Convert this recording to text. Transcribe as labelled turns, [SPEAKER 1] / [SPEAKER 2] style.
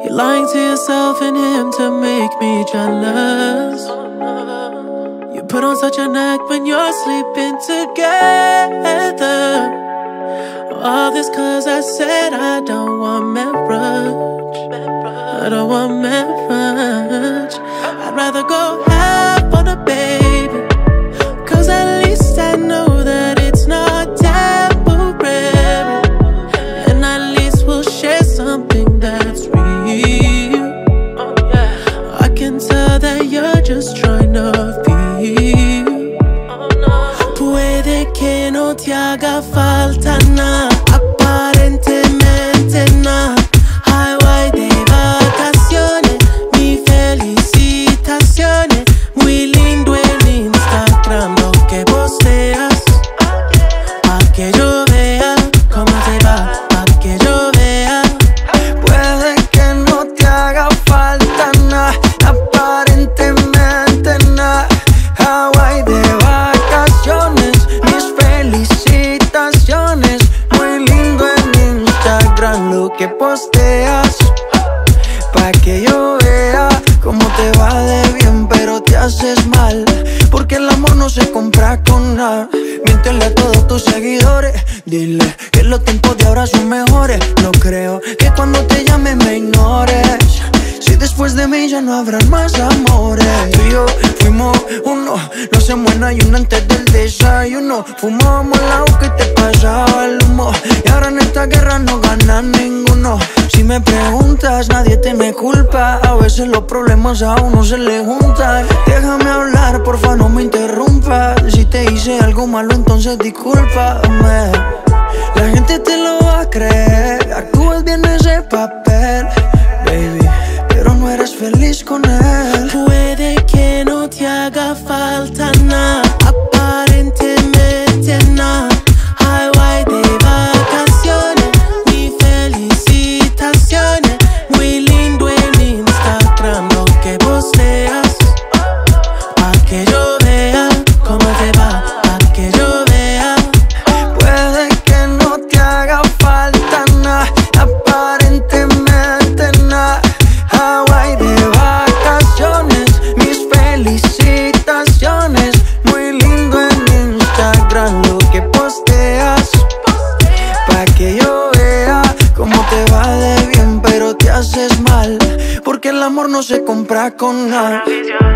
[SPEAKER 1] You're lying to yourself and him to make me jealous. You put on such an act when you're sleeping together. All this cause I said I don't want marriage. I don't want marriage. I'd rather go half on a baby, cause at least I know that it's not temporary. And at least we'll share something that's real. I can tell that you're just trying to feel. Puede que no te haga falta nada, aparentemente nada. Highway de vacaciones, mis felicitaciones. Muy lindo el Instagram, lo que posteas, pa' que yo vea cómo te va, pa' que yo vea.
[SPEAKER 2] Puede que no te haga falta nada, aparentemente nada. Hawaii de vacaciones, mis felicitaciones. Muy lindo en Instagram lo que posteas, pa' que yo vea cómo te va de bien, pero te haces mal, porque el amor no se compra con nada. Miéntele a todos tus seguidores, dile que los tiempos de ahora son mejores. No creo que cuando te llame me ignores, si después de mí ya no habrán más amores. Tú y yo fuimos uno, no hacemos en ayuno antes del desayuno. Fumábamos el agua que te pasaba el humo, y ahora en esta guerra no gana ninguno. Si me preguntas, nadie te me culpa, a veces los problemas a uno se le juntan. Déjame hablar, porfa, no me interrumpas. Si te hice algo malo, entonces discúlpame. La gente te lo va a creer, actúas bien ese papel, baby, pero no eres feliz con él.
[SPEAKER 1] Puede que no te haga falta nada, aparentemente nada. Highway de vacaciones, mis felicitaciones. Muy lindo en Instagram lo que posteas, pa' que yo vea cómo te va, pa' que yo vea.
[SPEAKER 2] Puede que no te haga falta nada, aparentemente nada. Hawaii de vacaciones, mis felicitaciones. Muy lindo en Instagram lo que posteas, pa' que yo vea cómo te va de bien, pero te haces mal, porque el amor no se compra con nada.